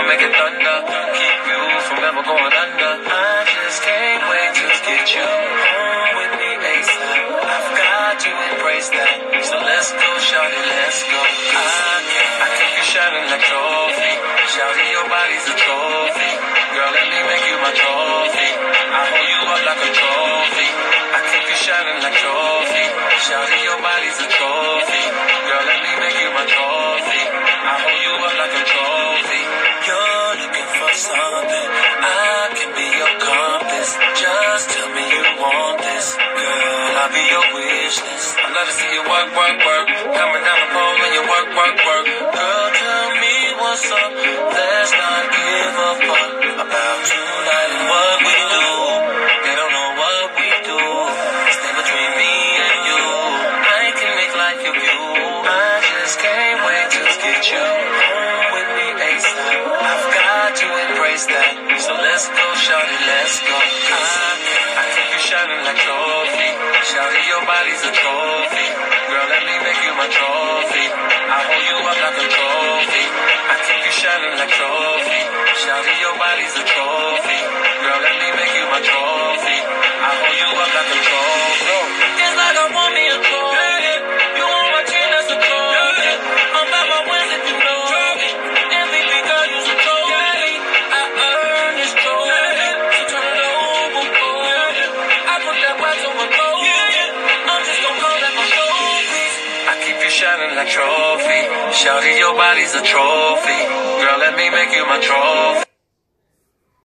make it thunder. Keep you from ever going under. I just can't wait to get you home with me ASAP. I've got to embrace that. So let's go, shawty, let's go. I keep you shining like trophy. Shawty, your body's a trophy. Girl, let me make you my trophy. I hold you up like a trophy. I keep you shining like trophy. Shawty, your body's a trophy. Girl, let me make you my trophy. I hold you up like a trophy. You're looking for something. I can be your compass. Just tell me you want this. Girl, I'll be your wish list. I love to see you work, work, work. Coming down the pole when you work, work, work. Girl, tell me what's up. Let's not give a fuck about tonight and what we do. They don't know what we do. Stay between me and you. I can make life your view. I just can't wait to get you home with me ASAP. I've got to embrace that. So let's go, shawty, let's go. I keep you shining like trophy. Shawty, your body's a trophy. Girl, let me make you my trophy. I hold you up like a trophy. I keep you shining like trophy. Shawty, your body's a trophy. Girl, let me make you my trophy. I hold you up like a trophy. It's like I want me a trophy. You on my team, that's a trophy. I'm at my wins if you know me. MVP girl, you's a trophy. I earned this trophy. So turn it over, boy. I put that wax on my trophy. I'm just gon' call that my trophy. I keep you shining like trophy. Shawty, your body's a trophy. Girl, let me make you my trophy.